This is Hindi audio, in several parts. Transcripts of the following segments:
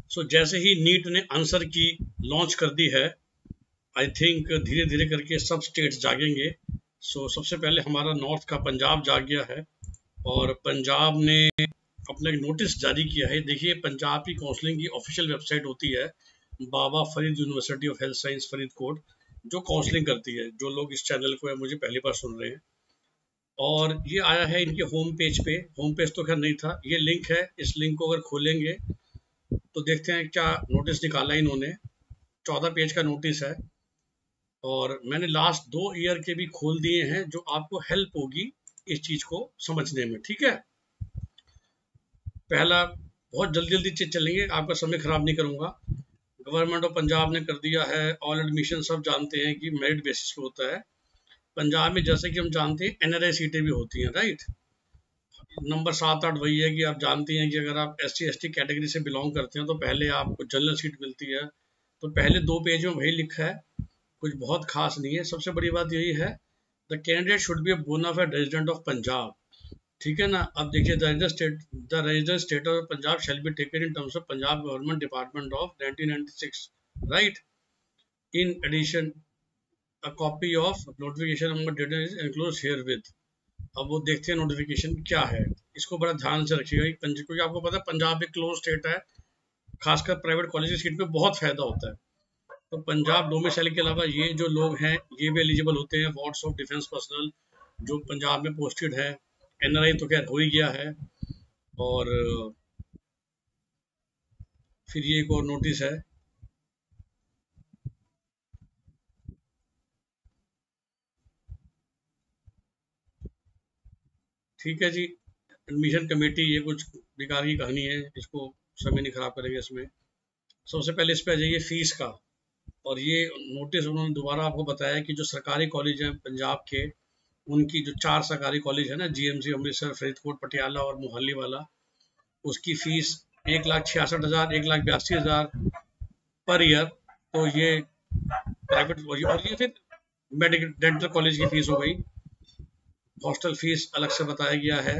जैसे ही नीट ने आंसर की लॉन्च कर दी है, आई थिंक धीरे धीरे करके सब स्टेट्स जागेंगे। सबसे पहले हमारा नॉर्थ का पंजाब जाग गया है और पंजाब ने अपना एक नोटिस जारी किया है। देखिए, पंजाब की काउंसलिंग की ऑफिशियल वेबसाइट होती है Baba Farid university of health science Faridkot, जो काउंसलिंग करती है। जो लोग इस चैनल को है मुझे पहली बार सुन रहे हैं, और ये आया है इनके होम पेज पे। होम पेज तो खैर नहीं था, ये लिंक है। इस लिंक को अगर खोलेंगे तो देखते हैं क्या नोटिस निकाला इन्होंने। 14 पेज का नोटिस है और मैंने लास्ट 2 ईयर के भी खोल दिए हैं, जो आपको हेल्प होगी इस चीज को समझने में। ठीक है, पहला बहुत जल्दी जल्दी चीज चलेंगे, आपका समय खराब नहीं करूंगा। गवर्नमेंट ऑफ पंजाब ने कर दिया है ऑल एडमिशन, सब जानते हैं कि मेरिट बेसिस पे होता है। पंजाब में जैसे कि हम जानते हैं एनआरआई सीटें भी होती हैं, राइट। नंबर 7-8 वही है कि आप जानते हैं कि अगर आप SC/ST कैटेगरी से बिलोंग करते हैं तो पहले आपको जनरल सीट मिलती है। तो पहले 2 पेज में वही लिखा है, कुछ बहुत खास नहीं है। सबसे बड़ी बात यही है, the candidate should be a bonafide resident of Punjab. ठीक है ना। अब देखिए, the resident state of Punjab shall be taken in terms of Punjab government department of 1996, right. In addition a copy of notification number dated is enclosed herewith. अब वो देखते हैं नोटिफिकेशन क्या है, इसको बड़ा ध्यान से रखिएगा क्योंकि आपको पता है पंजाब एक क्लोज स्टेट है, खासकर प्राइवेट कॉलेज की सीट पे बहुत फायदा होता है। तो पंजाब डोमिसाइल के अलावा ये जो लोग हैं ये भी एलिजिबल होते हैं, वार्ड्स ऑफ डिफेंस पर्सनल जो पंजाब में पोस्टेड है। एनआरआई तो खैर हो ही गया है। और फिर ये एक और नोटिस है, ठीक है जी। एडमिशन कमेटी, ये कुछ बेकार की कहानी है, इसको समय नहीं खराब करेंगे इसमें। सबसे पहले इस पे आ जाइए फीस का। और ये नोटिस उन्होंने दोबारा आपको बताया कि जो सरकारी कॉलेज हैं पंजाब के, उनकी जो 4 सरकारी कॉलेज है ना, GMC अमृतसर, फरीदकोट, पटियाला और मोहाली वाला, उसकी फीस 1,66,000, 1,82,000 पर ईयर। तो ये प्राइवेट, और ये फिर मेडिकल डेंटल कॉलेज की फीस हो गई। हॉस्टल फीस अलग से बताया गया है,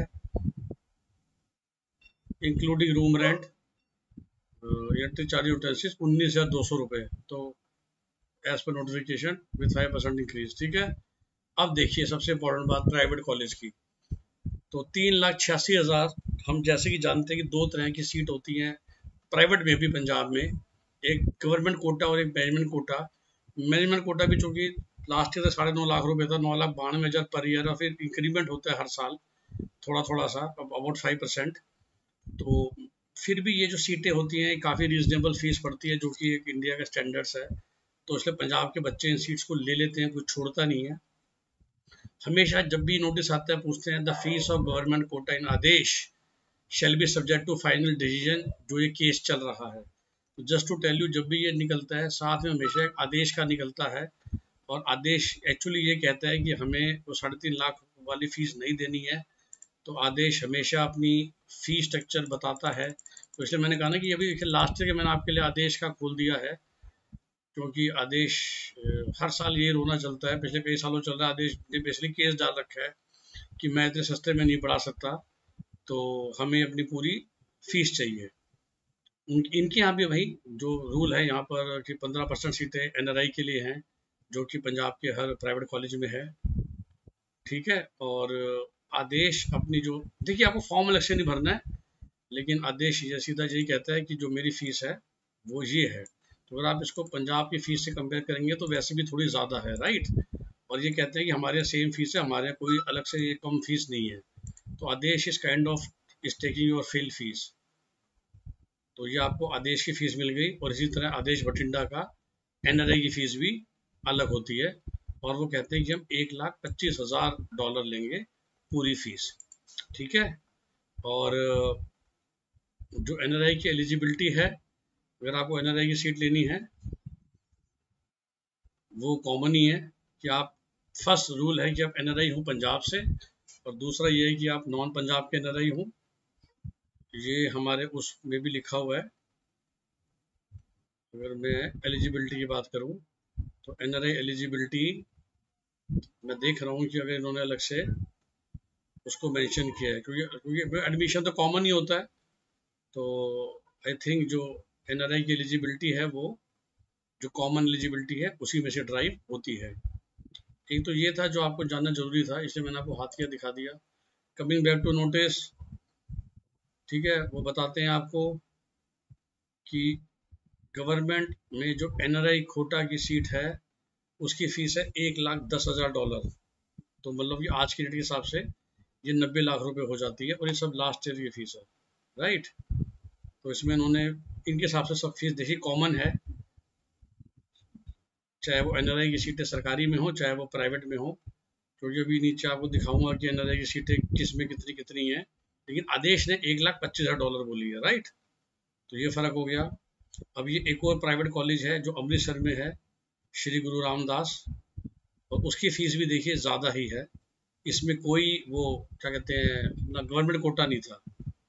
including room rent, electric charge, utensils 19,200 रुपये। तो as per notification with 5% increase. ठीक है। अब देखिए सबसे इंपॉर्टेंट बात प्राइवेट कॉलेज की। तो 3,86,000, हम जैसे कि जानते हैं कि 2 तरह की सीट होती हैं प्राइवेट में भी पंजाब में, एक गवर्नमेंट कोटा और एक मैनेजमेंट कोटा। मैनेजमेंट कोटा भी चूंकि लास्ट ईयर 9.5 लाख रुपए था, 9,92,000 पर ईयर, और फिर इंक्रीमेंट होता है हर साल थोड़ा थोड़ा सा, अबाउट 5%। तो फिर भी ये जो सीटें होती हैं काफ़ी रीजनेबल फीस पड़ती है, जो कि एक इंडिया का स्टैंडर्ड्स है। तो इसलिए पंजाब के बच्चे इन सीट्स को ले लेते हैं, कुछ छोड़ता नहीं है। हमेशा जब भी नोटिस आता है पूछते हैं the fees of government quota in Adesh shall be subject to final decision, जो ये केस चल रहा है। तो जस्ट टू टेल यू, जब भी ये निकलता है साथ में हमेशा एक आदेश का निकलता है, और आदेश एक्चुअली ये कहता है कि हमें वो 3.5 लाख वाली फीस नहीं देनी है। तो आदेश हमेशा अपनी फी स्ट्रक्चर बताता है। तो इसलिए मैंने कहा ना कि अभी लास्ट ईयर के मैंने आपके लिए आदेश का खोल दिया है, क्योंकि आदेश हर साल ये रोना चलता है, पिछले कई सालों चल रहा है। आदेश ने बेसिकली केस डाल रखा है कि मैं इतने सस्ते में नहीं पढ़ा सकता, तो हमें अपनी पूरी फीस चाहिए। इनके यहाँ भी भाई जो रूल है यहाँ पर कि 15% सीटें NRI के लिए हैं, जो कि पंजाब के हर प्राइवेट कॉलेज में है। ठीक है। और आदेश अपनी जो, देखिए आपको फॉर्म अलग से नहीं भरना है, लेकिन आदेश ये सीधा यही कहता है कि जो मेरी फीस है वो ये है। तो अगर आप इसको पंजाब की फीस से कंपेयर करेंगे तो वैसे भी थोड़ी ज़्यादा है, राइट। और ये कहते हैं कि हमारे यहाँ सेम फीस है, हमारे यहाँ कोई अलग से ये कम फीस नहीं है। तो आदेश इस kind of is taking your full fees. तो ये आपको आदेश की फीस मिल गई, और इसी तरह आदेश बठिंडा का NRI की फीस भी अलग होती है, और वो कहते हैं कि हम $1,25,000 लेंगे पूरी फीस। ठीक है। और जो NRI की एलिजिबिलिटी है, अगर आपको NRI की सीट लेनी है वो कॉमन ही है कि आप, फर्स्ट रूल है कि आप NRI हो पंजाब से, और दूसरा ये है कि आप नॉन पंजाब के NRI हो। ये हमारे उसमें भी लिखा हुआ है। अगर मैं एलिजिबिलिटी की बात करूं तो NRI एलिजिबिलिटी मैं देख रहा हूँ कि अगर इन्होंने अलग से उसको मेंशन किया है, क्योंकि एडमिशन तो कॉमन ही होता है। तो आई थिंक जो NRI की एलिजिबिलिटी है वो जो कॉमन एलिजिबिलिटी है उसी में से ड्राइव होती है। एक तो ये था जो आपको जानना जरूरी था, इसलिए मैंने आपको हाथ किया दिखा दिया। कमिंग बैक टू नोटिस, ठीक है, वो बताते हैं आपको कि गवर्नमेंट में जो NRI कोटा की सीट है उसकी फीस है $1,10,000। तो मतलब कि आज के रेट के हिसाब से ये 90 लाख रुपए हो जाती है, और ये सब लास्ट ईयर की फीस है, राइट। तो इसमें उन्होंने इनके हिसाब से सब फीस देखी, कॉमन है, चाहे वो NRI की सीटें सरकारी में हो चाहे वो प्राइवेट में हो। क्योंकि अभी नीचे आपको दिखाऊंगा कि NRI की सीटें किस में कितनी कितनी हैं, लेकिन आदेश ने $1,25,000 बोली है, राइट। तो ये फर्क हो गया। अब ये एक और प्राइवेट कॉलेज है जो अमृतसर में है, श्री गुरु रामदास, और उसकी फीस भी देखिए ज़्यादा ही है। इसमें कोई वो क्या कहते हैं ना, गवर्नमेंट कोटा नहीं था।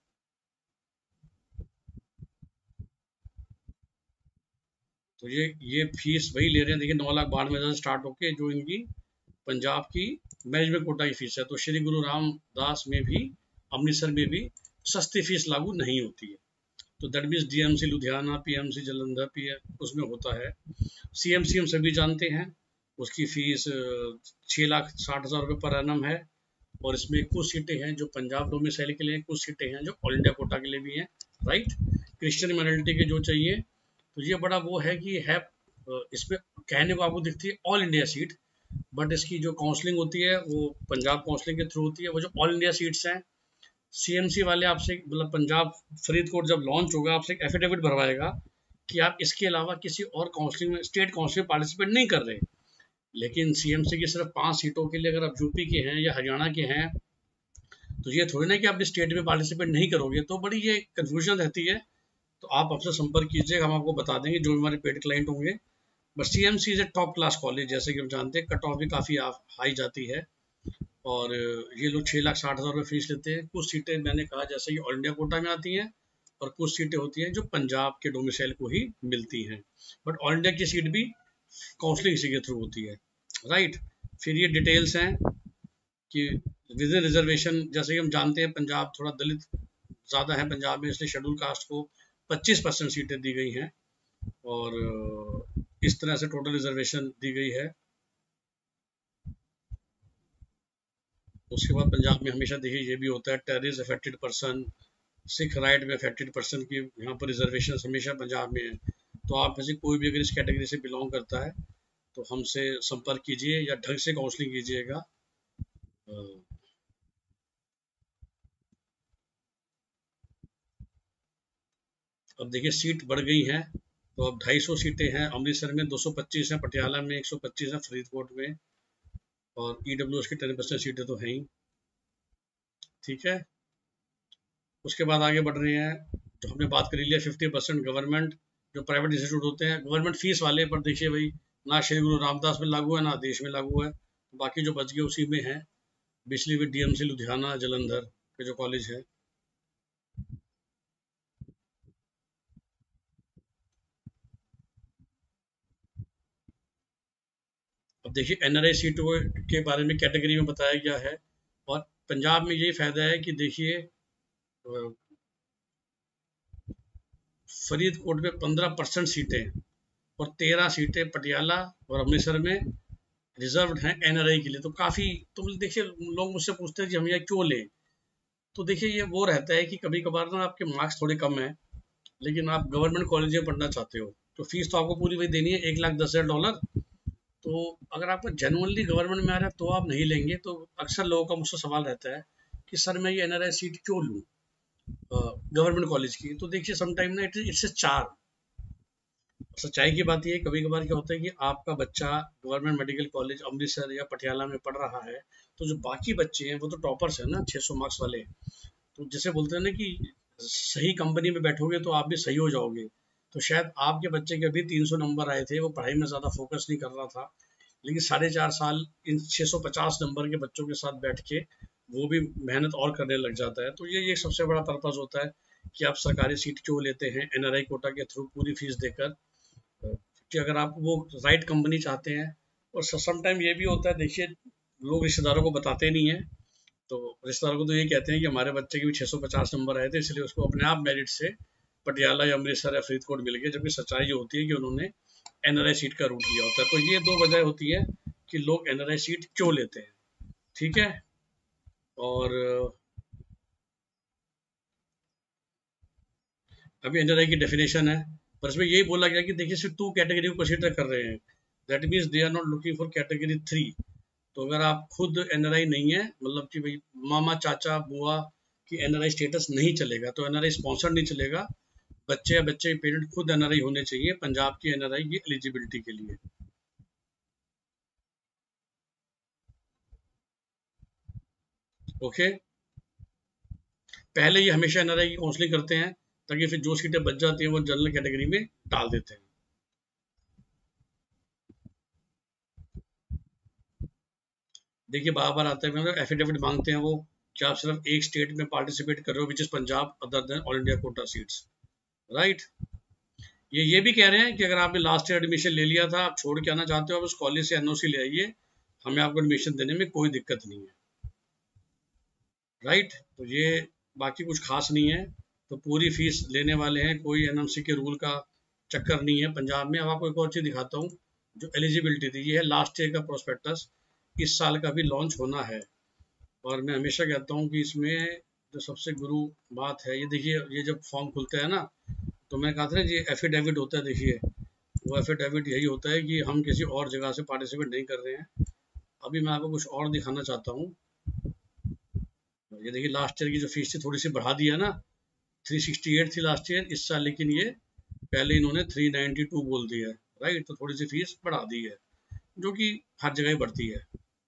तो ये फीस वही ले रहे हैं, देखिए 9,92,000 से स्टार्ट होके जो इनकी पंजाब की मैनेजमेंट कोटा की फीस है। तो श्री गुरु रामदास में भी, अमृतसर में भी सस्ती फीस लागू नहीं होती है। तो that means DMC Ludhiana, PMC Jalandhar, PM उसमें होता है। CMC हम सभी जानते हैं, उसकी फीस 6,60,000 रुपये पर एनम है। और इसमें कुछ सीटें हैं जो पंजाब डोमिसाइल के लिए, कुछ सीटें हैं जो ऑल इंडिया कोटा के लिए भी हैं, राइट। क्रिश्चियन माइनॉरिटी के जो चाहिए, तो ये बड़ा वो है कि है, इसमें कहने को आपको दिखती है ऑल इंडिया सीट, बट इसकी जो काउंसलिंग होती है वो पंजाब काउंसलिंग के थ्रू होती है। वो जो ऑल इंडिया सीट्स हैं, CMC वाले आपसे, मतलब पंजाब फरीदकोट जब लॉन्च होगा आपसे एक एफिडेविट भरवाएगा कि आप इसके अलावा किसी और काउंसलिंग में, स्टेट काउंसलिंग में पार्टिसिपेट नहीं कर रहे। लेकिन CMC की सिर्फ 5 सीटों के लिए अगर आप यूपी के हैं या हरियाणा के हैं, तो ये थोड़ी ना कि आप स्टेट में पार्टिसिपेट नहीं करोगे, तो बड़ी ये कन्फ्यूजन रहती है। तो आप हमसे संपर्क कीजिएगा, हम आपको बता देंगे जो हमारे पेड क्लाइंट होंगे। But CMC is a top class college, जैसे कि हम जानते हैं, कट ऑफ भी काफ़ी हाई जाती है। और ये लोग 6,60,000 रुपये फीस लेते हैं। कुछ सीटें मैंने कहा जैसे कि ऑल इंडिया कोटा में आती हैं, और कुछ सीटें होती हैं जो पंजाब के डोमिसाइल को ही मिलती हैं। बट ऑल इंडिया की सीट भी काउंसलिंग इसी के थ्रू होती है, राइट। फिर ये डिटेल्स हैं कि विद इन रिजर्वेशन, जैसे कि हम जानते हैं पंजाब थोड़ा दलित ज़्यादा है पंजाब में, इसलिए शेड्यूल कास्ट को 25% सीटें दी गई हैं, और इस तरह से टोटल रिजर्वेशन दी गई है। उसके बाद पंजाब में हमेशा देखिए ये भी होता है, terrorist affected person, Sikh riot में अफेक्टेड पर्सन की यहाँ पर रिजर्वेशन हमेशा पंजाब में है। तो आप में से कोई भी अगर इस कैटेगरी से बिलोंग करता है तो हमसे संपर्क कीजिए या ढंग से काउंसलिंग कीजिएगा। अब देखिए सीट बढ़ गई हैं, तो अब 250 सीटें हैं अमृतसर में, 225 हैं पटियाला में, 125 हैं फरीदकोट में, और EWS की 10% सीटें तो हैं ही, ठीक है। उसके बाद आगे बढ़ रहे हैं, तो हमने बात कर लिया 50% गवर्नमेंट, जो प्राइवेट इंस्टीट्यूट होते हैं गवर्नमेंट फीस वाले, पर देखिए भाई ना श्री गुरु रामदास में लागू है ना देश में लागू है, बाकी जो बच गए उसी में है। बिजली विद DMC लुधियाना जलंधर के जो कॉलेज है। अब देखिए NRI सीटों के बारे में कैटेगरी में बताया गया है, और पंजाब में यही फायदा है कि देखिए फरीदकोट में 15% सीटें और 13 सीटें पटियाला और अमृतसर में रिजर्व्ड हैं NRI के लिए। तो काफ़ी, तो देखिए लोग मुझसे पूछते हैं कि हम यह क्यों लें, तो देखिए ये वो रहता है कि कभी कभार ना आपके मार्क्स थोड़े कम हैं, लेकिन आप गवर्नमेंट कॉलेज में पढ़ना चाहते हो, तो फीस तो आपको पूरी वही देनी है, $1,10,000। तो अगर आपको जेनुअनली गवर्नमेंट में आ रहा है तो आप नहीं लेंगे। तो अक्सर लोगों का मुझसे सवाल रहता है कि सर मैं ये NRI सीट क्यों लूँ गवर्नमेंट कॉलेज की। तो देखिए समटाइम ना इट्स ए चार, सच्चाई की बात ये, कभी कभार क्या होता है कि आपका बच्चा गवर्नमेंट मेडिकल कॉलेज अमृतसर या पटियाला में पढ़ रहा है, तो जो बाकी बच्चे हैं वो तो टॉपर्स हैं ना, 600 मार्क्स वाले। तो जैसे बोलते हैं ना कि सही कंपनी में बैठोगे तो आप भी सही हो जाओगे। तो शायद आपके बच्चे के अभी 300 नंबर आए थे, वो पढ़ाई में ज़्यादा फोकस नहीं कर रहा था, लेकिन 4.5 साल इन 650 नंबर के बच्चों के साथ बैठ के वो भी मेहनत और करने लग जाता है। तो ये सबसे बड़ा पर्पज़ होता है कि आप सरकारी सीट क्यों लेते हैं NRI कोटा के थ्रू पूरी फीस देकर, कि अगर आप वो राइट कंपनी चाहते हैं। और समटाइम ये भी होता है, देखिए लोग रिश्तेदारों को बताते नहीं हैं, तो रिश्तेदारों को तो ये कहते हैं कि हमारे बच्चे के भी 650 नंबर आए थे, इसलिए उसको अपने आप मेरिट से पटियाला या अमृतसर या फरीदकोट मिल गए, जबकि सच्चाई ये होती है कि उन्होंने एनआरआई सीट का रूट लिया होता है। तो ये 2 वजह होती है कि लोग एनआरआई सीट क्यों लेते हैं, ठीक है। और अभी एनआरआई की डेफिनेशन है, पर इसमें यही बोला गया कि देखिए सिर्फ 2 कैटेगरी को कंसीडर कर रहे हैं, that means they are not looking for category 3। तो अगर आप खुद एनआरआई नहीं है, मतलब कि भाई मामा चाचा बुआ की एनआरआई स्टेटस नहीं चलेगा, तो एनआरआई स्पॉन्सर नहीं चलेगा। बच्चे या बच्चे के पेरेंट खुद एनआरआई होने चाहिए पंजाब की एनआरआई की एलिजिबिलिटी के लिए। ओके, पहले ये हमेशा एनआरआई की काउंसलिंग करते हैं, ताकि फिर जो सीटें बच जाती हैं वो जनरल कैटेगरी में डाल देते हैं। देखिए बार बार आते हैं एफिडेविट मांगते हैं वो कि आप सिर्फ एक स्टेट में पार्टिसिपेट कर रहे हो, which is Punjab, other than all India quota seats, right. ये भी कह रहे हैं कि अगर आपने लास्ट ईयर एडमिशन ले लिया था, आप छोड़ के आना चाहते हो, आप उस कॉलेज से एनओसी ले आइए, हमें आपको एडमिशन देने में कोई दिक्कत नहीं है, राइट। तो ये बाकी कुछ खास नहीं है, तो पूरी फीस लेने वाले हैं, कोई एनएमसी के रूल का चक्कर नहीं है पंजाब में। अब आपको एक और चीज़ दिखाता हूँ, जो एलिजिबिलिटी थी, ये है लास्ट ईयर का प्रोस्पेक्टस, इस साल का भी लॉन्च होना है। और मैं हमेशा कहता हूँ कि इसमें जो सबसे गुरु बात है, ये देखिए, ये जब फॉर्म खुलते हैं ना, तो मैं कहा था ना ये एफिडेविट होता है, देखिए वो एफिडेविट यही होता है कि हम किसी और जगह से पार्टिसिपेट नहीं कर रहे हैं। अभी मैं आपको कुछ और दिखाना चाहता हूँ। ये देखिए लास्ट ईयर की जो फीस थी थोड़ी सी बढ़ा दी है ना, 368 थी लास्ट ईयर, इस साल लेकिन ये पहले इन्होंने 392 बोल दिया है, राइट। तो थोड़ी सी फीस बढ़ा दी है, जो कि हर जगह ही बढ़ती है।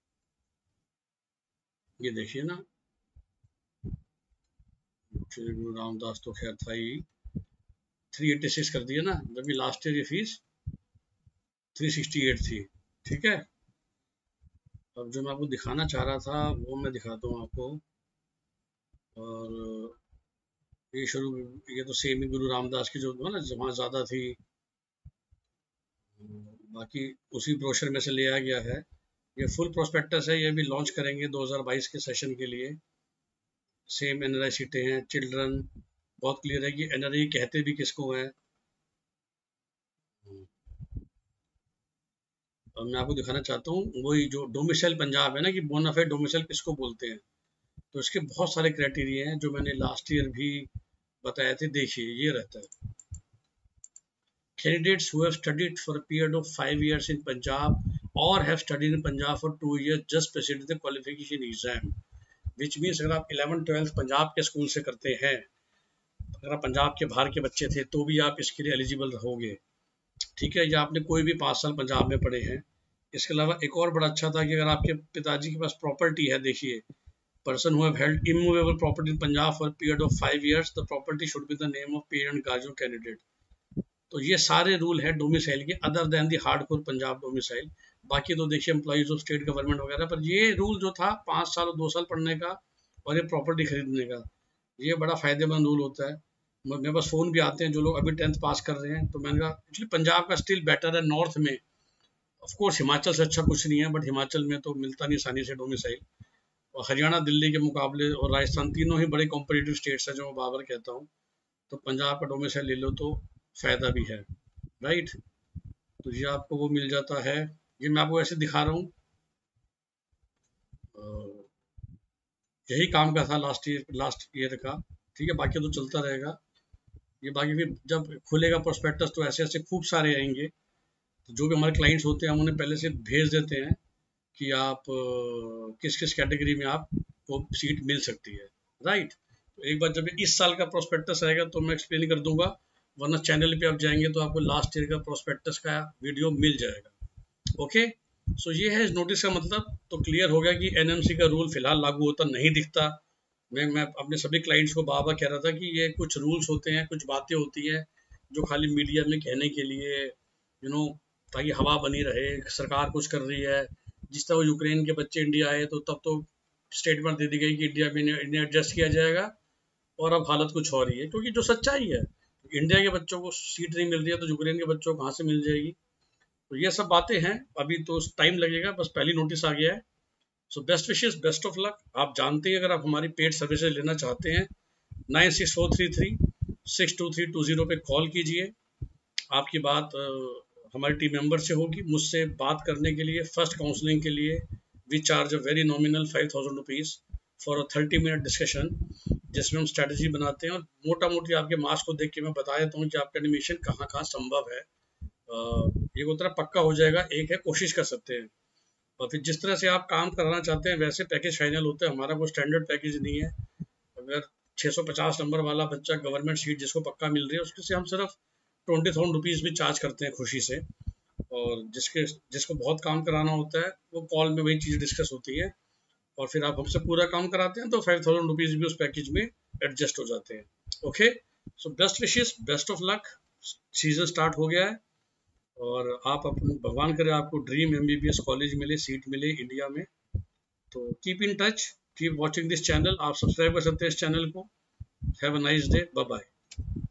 ये देखिए ना, श्री गुरु रामदास तो खैर था ही, 386 कर दिया ना, जबकि लास्ट ईयर ये फीस 368 थी, ठीक है। अब जो मैं आपको दिखाना चाह रहा था वो मैं दिखाता हूँ आपको। और ये तो सेम ही गुरु रामदास की जो ना जमा ज़्यादा थी, बाकी उसी ब्रोशर में से लिया गया है। ये फुल प्रोस्पेक्टस है, ये भी लॉन्च करेंगे 2022 के सेशन के लिए। सेम एनआरआई सीटें हैं, चिल्ड्रन, बहुत क्लियर है कि एनआरआई कहते भी किसको हैं। और मैं आपको दिखाना चाहता हूँ वही जो डोमिसाइल पंजाब है ना, कि बोनाफाइड डोमिसाइल किसको बोलते हैं। तो इसके बहुत सारे क्राइटेरिया हैं जो मैंने लास्ट ईयर भी बताए थे। देखिए ये रहता है, candidates who have studied for a period of 5 years in Punjab or have studied in Punjab for 2 years just preceded the qualification exam, which means अगर आप 11th-12th पंजाब के स्कूल से करते हैं, अगर आप पंजाब के बाहर के बच्चे थे तो भी आप इसके लिए एलिजिबल रहोगे, ठीक है। या आपने कोई भी 5 साल पंजाब में पढ़े हैं। इसके अलावा एक और बड़ा अच्छा था कि अगर आपके पिताजी के पास प्रॉपर्टी है, देखिए person who have held immovable property in Punjab for a period of 5 years, the property should be the name of parent guardian candidate। तो ये सारे रूल है डोमिसाइल के, other than the hardcore Punjab domicile. बाकी तो देखिए एम्प्लॉइज ऑफ स्टेट गवर्नमेंट वगैरह, पर ये रूल जो था 5 साल और 2 साल पढ़ने का और ये प्रॉपर्टी खरीदने का, ये बड़ा फायदेमंद रूल होता है। मेरे पास फ़ोन भी आते हैं जो लोग अभी 10th पास कर रहे हैं, तो मैंने कहा एक्चुअली पंजाब का स्टिल बेटर है नॉर्थ में। ऑफ कोर्स हिमाचल से अच्छा कुछ नहीं है, बट हिमाचल में तो मिलता नहीं आसानी से डोमिसाइल। और हरियाणा दिल्ली के मुकाबले और राजस्थान तीनों ही बड़े कॉम्पिटिटिव स्टेट्स हैं, जो मैं बार बार कहता हूँ। तो पंजाब का डोमिसाइल ले लो तो फ़ायदा भी है, राइट। तो ये आपको वो मिल जाता है, ये मैं आपको ऐसे दिखा रहा हूँ। यही काम का था लास्ट ईयर का, ठीक है। बाकी तो चलता रहेगा ये, बाकी फिर जब खुलेगा प्रोस्पेक्टस तो ऐसे ऐसे खूब सारे आएंगे। तो जो भी हमारे क्लाइंट्स होते हैं हम उन्हें पहले से भेज देते हैं कि आप किस किस कैटेगरी में आपको सीट मिल सकती है, राइट। तो एक बार जब इस साल का प्रोस्पेक्टस आएगा तो मैं एक्सप्लेन कर दूंगा, वरना चैनल पे आप जाएंगे तो आपको लास्ट ईयर का प्रोस्पेक्टस का वीडियो मिल जाएगा। ओके, सो ये है इस नोटिस का मतलब। तो क्लियर हो गया कि एनएमसी का रूल फिलहाल लागू होता नहीं दिखता। मैं अपने सभी क्लाइंट्स को बार बार कह रहा था कि ये कुछ रूल्स होते हैं, कुछ बातें होती हैं जो खाली मीडिया में कहने के लिए, ताकि हवा बनी रहे, सरकार कुछ कर रही है। जिस तरह यूक्रेन के बच्चे इंडिया आए तो तब तो स्टेटमेंट दे दी गई कि इंडिया में इन्हें एडजस्ट किया जाएगा, और अब हालत कुछ हो रही है, क्योंकि जो सच्चाई है, इंडिया के बच्चों को सीट नहीं मिल रही है तो यूक्रेन के बच्चों को कहाँ से मिल जाएगी। तो ये सब बातें हैं, अभी तो टाइम लगेगा, बस पहली नोटिस आ गया है। So best wishes, best of luck. आप जानते हैं अगर आप हमारी पेड सर्विसेज लेना चाहते हैं 96433 623260 पे कॉल कीजिए। आपकी बात हमारे टीम मेंबर से होगी। मुझसे बात करने के लिए, फर्स्ट काउंसलिंग के लिए we charge a very nominal 5000 rupees for a 30-minute discussion, जिसमें हम स्ट्रैटेजी बनाते हैं और मोटा मोटी आपके मार्क्स को देख के मैं बता देता हूँ कि आपका एनिमेशन कहाँ कहाँ संभव है। एक उतना पक्का हो जाएगा, एक है कोशिश कर सकते हैं। और फिर जिस तरह से आप काम कराना चाहते हैं वैसे पैकेज फाइनल होता है। हमारा कोई स्टैंडर्ड पैकेज नहीं है। अगर 650 नंबर वाला बच्चा गवर्नमेंट सीट जिसको पक्का मिल रही है, उसके से हम सिर्फ 20,000 रुपीज़ भी चार्ज करते हैं खुशी से। और जिसको बहुत काम कराना होता है वो कॉल में वही चीज़ डिस्कस होती है, और फिर आप हमसे पूरा काम कराते हैं तो 5,000 रुपीज़ भी उस पैकेज में एडजस्ट हो जाते हैं। Okay, so best wishes, best of luck. Season start हो गया है और आप अपने भगवान करे आपको ड्रीम MBBS कॉलेज मिले, सीट मिले इंडिया में। तो keep in touch, keep watching this channel. आप सब्सक्राइब कर सकते हैं इस चैनल को। Have a nice day, bye bye.